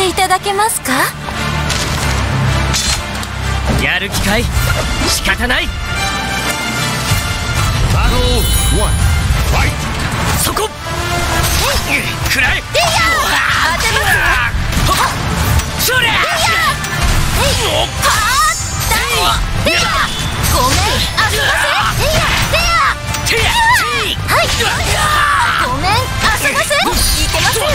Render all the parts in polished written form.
いただけますか？ やる気かい？仕方ない。そこくらえ。当てますわ。そりゃごめん、あそばせ。はい、ごめん、あそばせ。いけませんよ。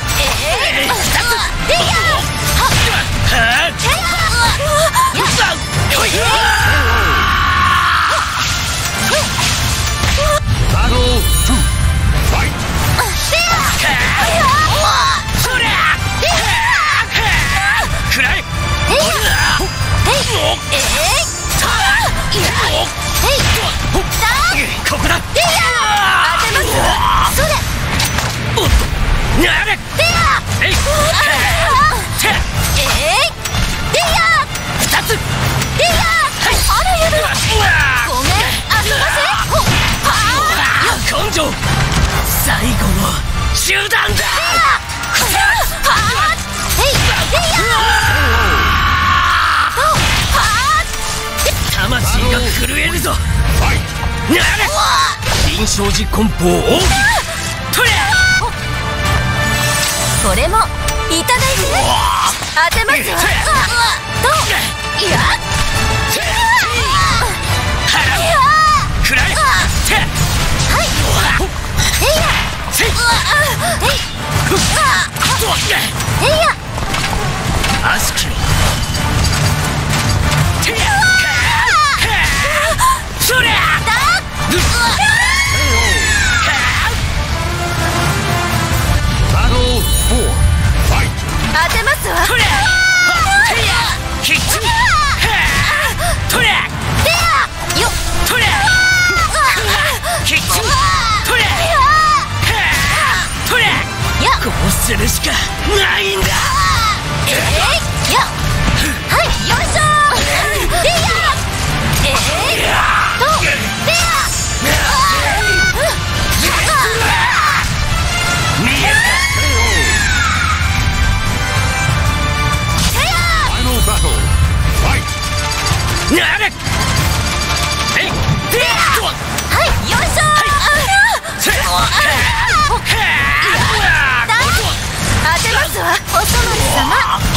ここだ。当てますわ。それ。おっと、なれ。2つ。あらやだ。ごめん、あそばせ。根性。最後の手段だ。魂が震えるぞ。なれ。臨床時梱包奥義。とりゃ。それもいただいて。当てますわ。といや。くらえ。はい。悪しきろ。そりゃ。当てますわ。とりゃ。キッチン。とりゃ。よっ。とりゃ。キッチン。とりゃ。とりゃ。こうするしかないんだ。はい、よいしょ。なれ。はい、よいしょ。当てますわ、おそまり様。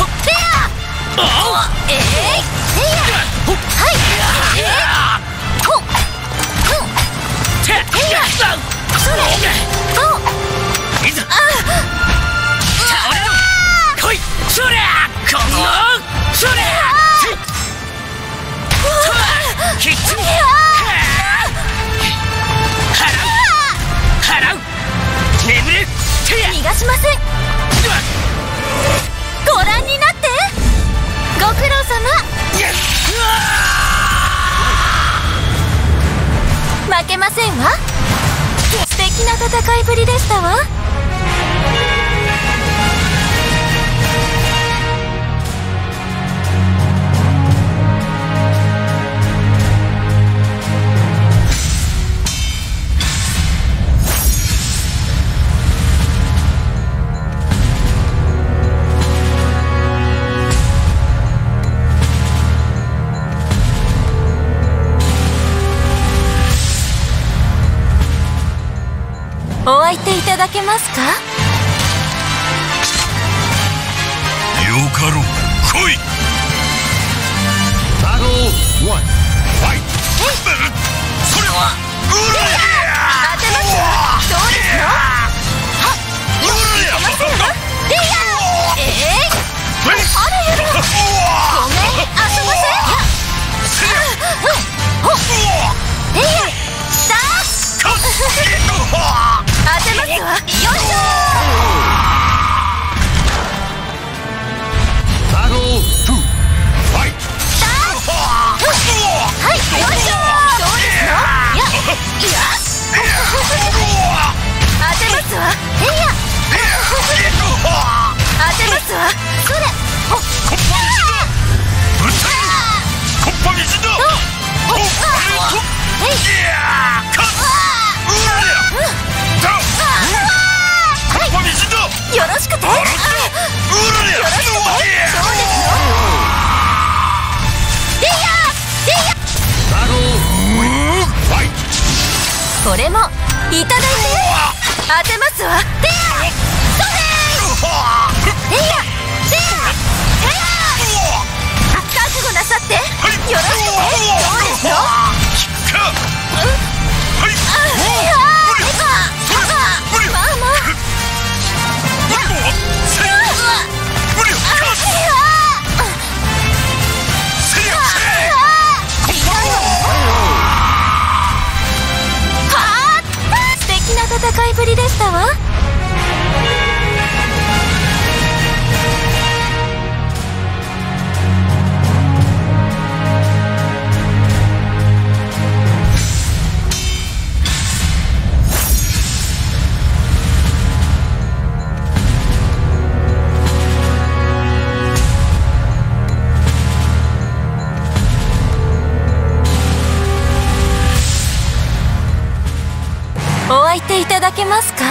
逃がしません。ご覧になって。ご苦労様。負けませんわ。素敵な戦いぶりでしたわ。お相手いただけますか？ よかろう、来い。バトル1、ファイト。それはうらや。 当てますわ。どうですの？はっ、よし、いけませんわ。あらやだ。ごめん、あそばせ。当てますわ。よいしょ。 バトル2、ファイト。 はい、よいしょ。どうですの？当てますわ。当てますわ。それ。 コッパ水だ。 よろしくて。よろしく。 これもいただいて。当てますわ。てやそれてやてやてや覚悟なさって。よろしくね。どうですの。素敵な戦いぶりでしたわ。お相手いただけますか。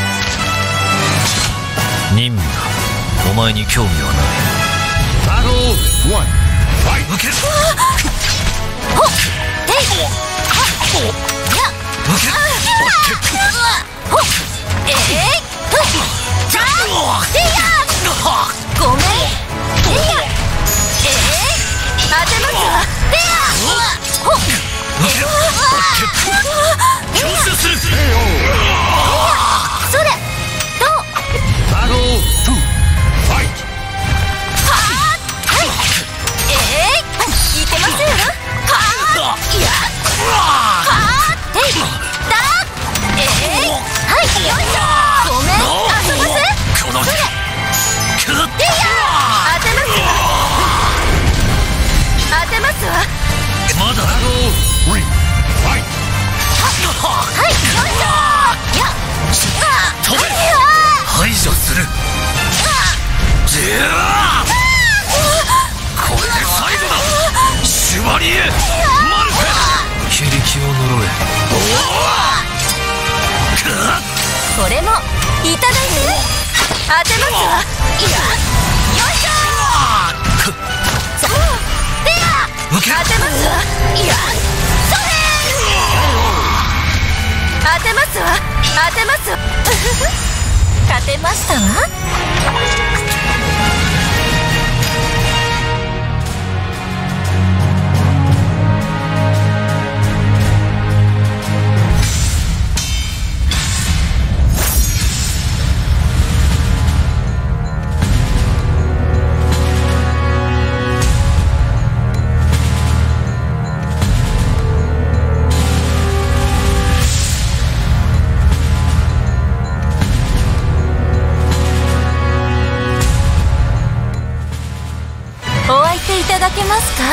任務だ。お前に興味はない。バトル1ファイト。受ける。 ほっていや受ける。 ほっえいじゃあてやごめんてや当てますわ。てやほっ強制する。 それどう。 バトル2ファイト。 はいいけますよ。いやていだはいよいしょ。ごめん遊ばせ。 このそれてや当てますわ。当てますわ。 まだバトル3ファイト。 はいよいしょ。や飛べ。排除する。これで最後だ。シュバリエマルフェ。非力を呪え。 これもいただいて。当てますわ。いやよいしょ。でや当てますわ。いやそれ当てますわ。当てますわ。勝てましたわ。いただけますか。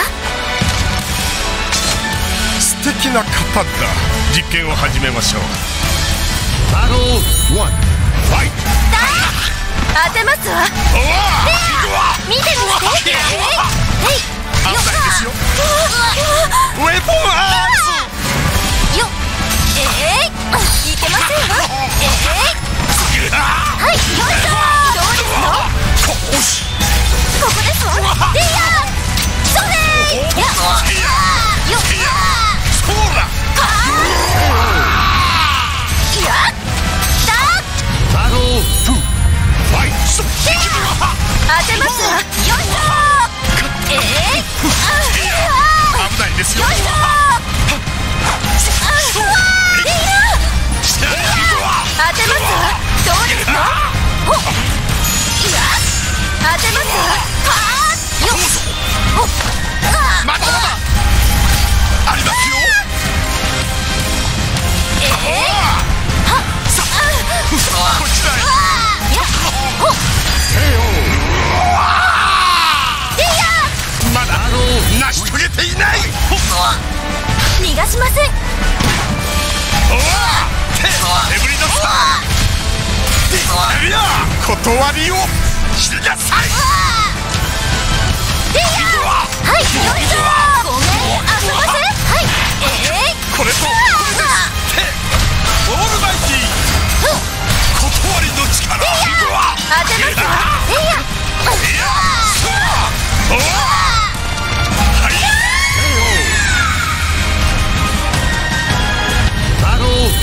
素敵な方だ。実験を始めましょう。 バトル1ファイト。 当てますわ。見てみて。 危ないですよ。ウェポンアーツよいけませんわ。はいよいしょ。どうですの。ここですわ。でやそれよっそうだ。 やったバトル2ファイト。 当てますわ。よいしょ。 危ないですよ。 よいしょ。当てますわ。どうですの。ほっいや当てますわ。よっまだまだありますよ。こちらへ。まだ成し遂げていない。 逃がしません。 手振り出した断りをしなさい。 はいよいしょ。ごめん遊ばせ。はいこれとこれです。オールマイティー断りの力。 当てますわ。 バトル2フ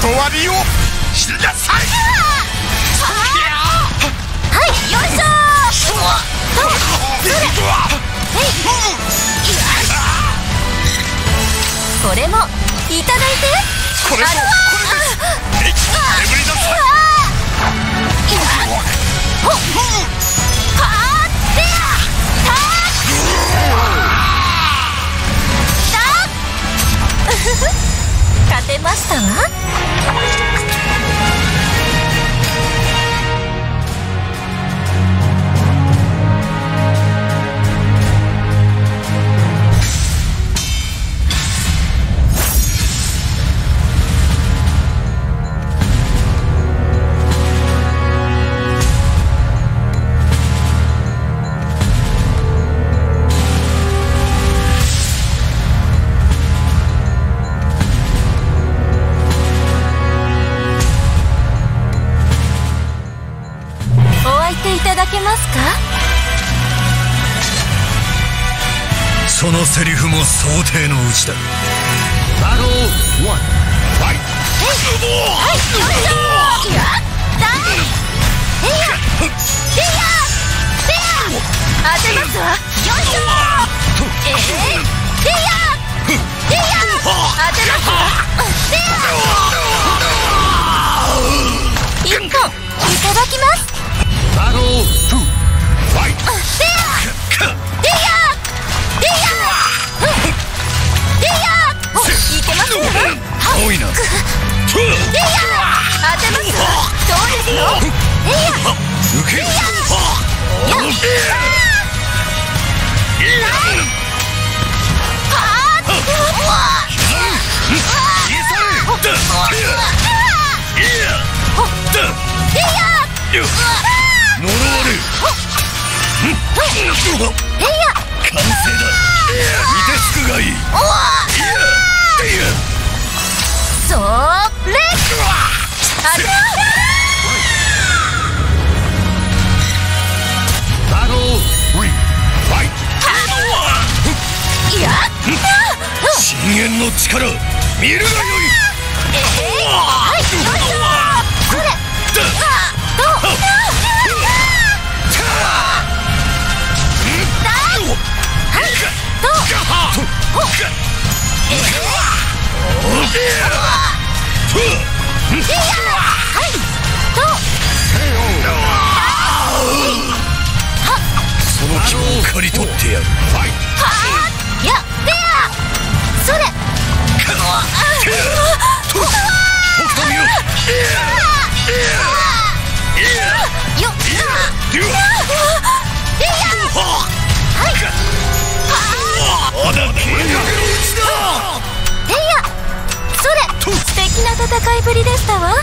断りをしなさい。 はい、よいしょこれもいただいて。 これもこれです。眠りなさい。 勝てましたわ。いただけますか？ そのセリフも想定のうちだ。バトル1、ファイト。 はい、よいしょやったー。当てますわ。よいしょ当てますわ。1本いただきます。 バトル2、ファイト。 いけますよ。 多いな。 当てますわ。どうですの？ 受けよ。呪われ完成だ。見てつくがいい。 それバトル3、ファイト。深淵の力見るがよい。 はい、よいしょこれその気を刈り取ってやる。 それ素敵な戦いぶりでしたわ。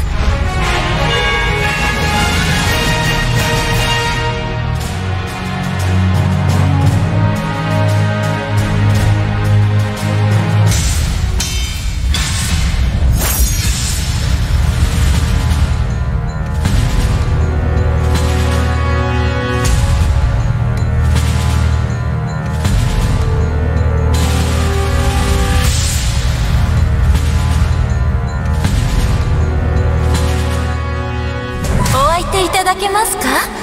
いただけますか？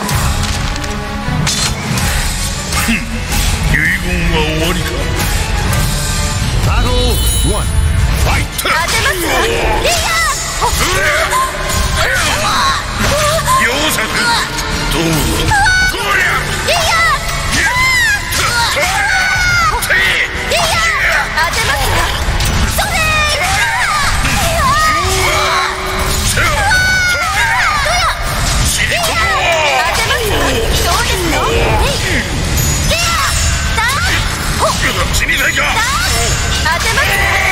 遺言は終わりか。 バトル1、ファイト。 当てますわ。 容赦くどうだ。 当てますわ。それ死にたいか。 当てます。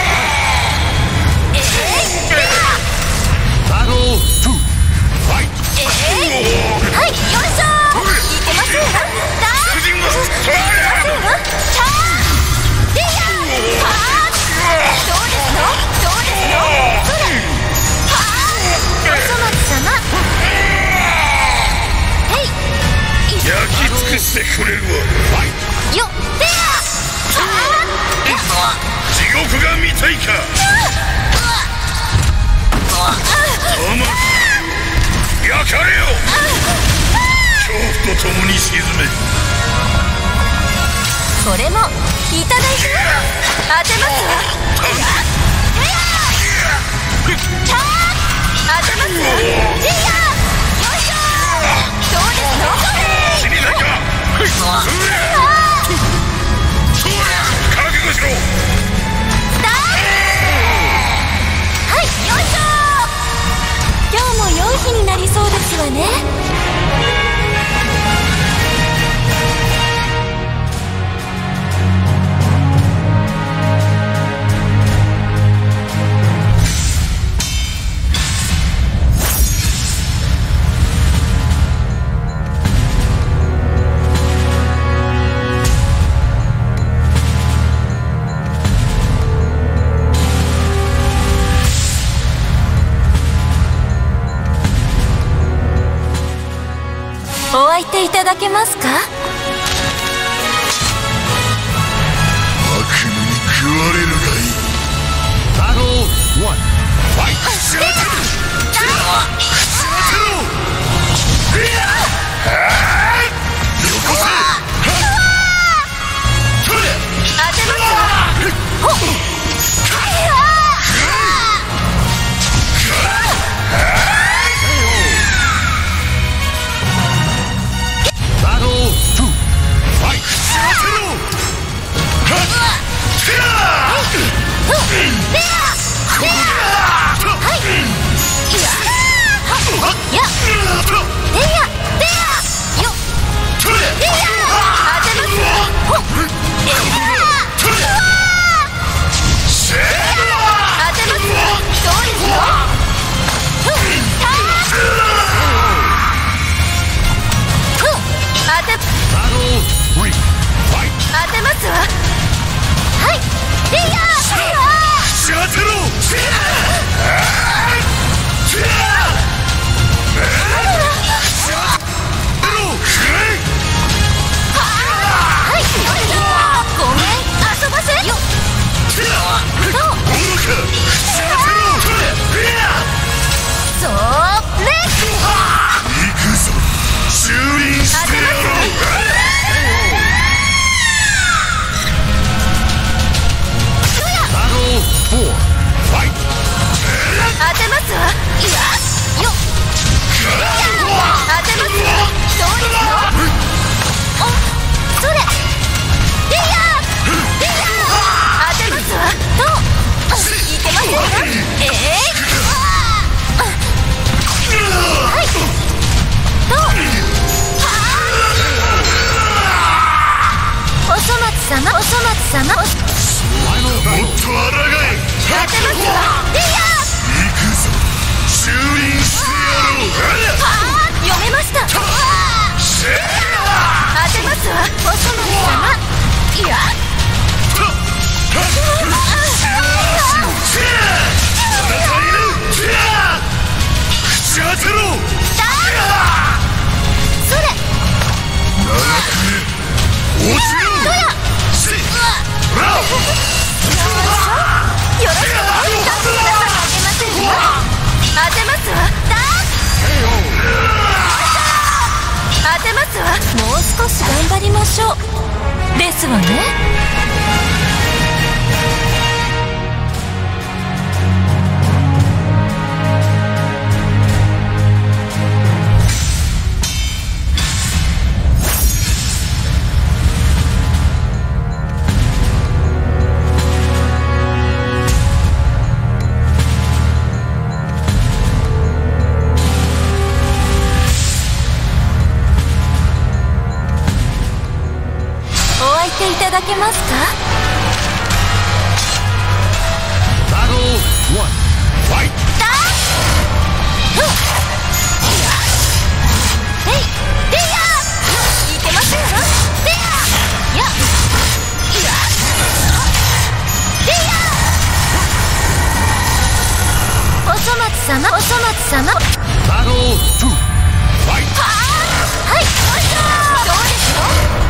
バトル2、ファイト。 はい、よいしょいけますよ。 焼き尽くしてくれるわ。 よっ地獄が見たいか。 沈め。 これもいただいて当てますわ。当てますわ。よいしょ。どうですの？ 君だけは覚悟しろ。 はい、よいしょ。今日も良い日になりそうですわね。お相手いただけますか？ 悪夢に食われるがいい。バトル1、ファイト。しまってろ。よこせ。 当てますわ。ほっ。当てますわ。はい、ごめん、遊ばせよ。それ。 行くぞ。蹂躙してやろう。 当てますわ。よっ。当てますわ。どうですの？お、それ。当てますわ。どう？いけませんか？はい。どう？おそ松様、おそ松様。 もっと抗え。 当てますわ。 行くぞ。蹂躙してやろう。 読めました。当てますわ。おそ松様。 口当てろ。 それ。 落ちろ。 よろしくお願いします。当てますわ。当てますわ。もう少し頑張りましょう。ですわね。いただけますか？ バトル1、ファイト。 いけませんわ。おそ松様、おそ松様。 バトル2、ファイト。 はい、どうですの？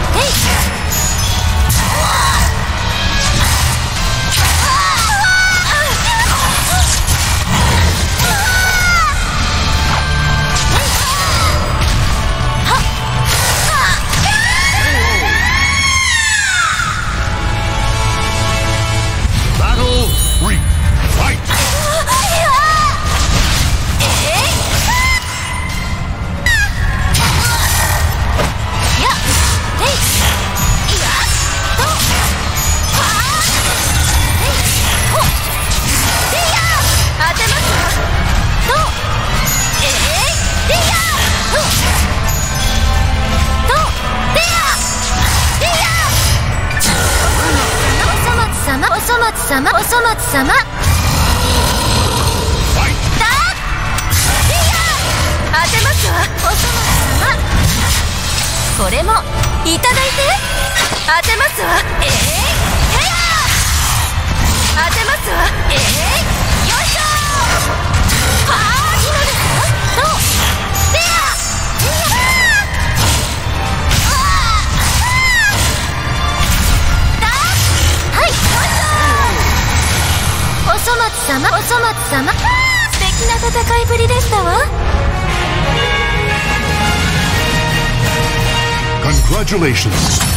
様、お粗末様。当てますわ、お粗末様。これもいただいて。当てますわ。へや当てますわ。よいしょ。はあ、今ですか。とでやはい、よいしょ。お粗末様、お粗末様。素敵な戦いぶりでしたわ。 Congratulations.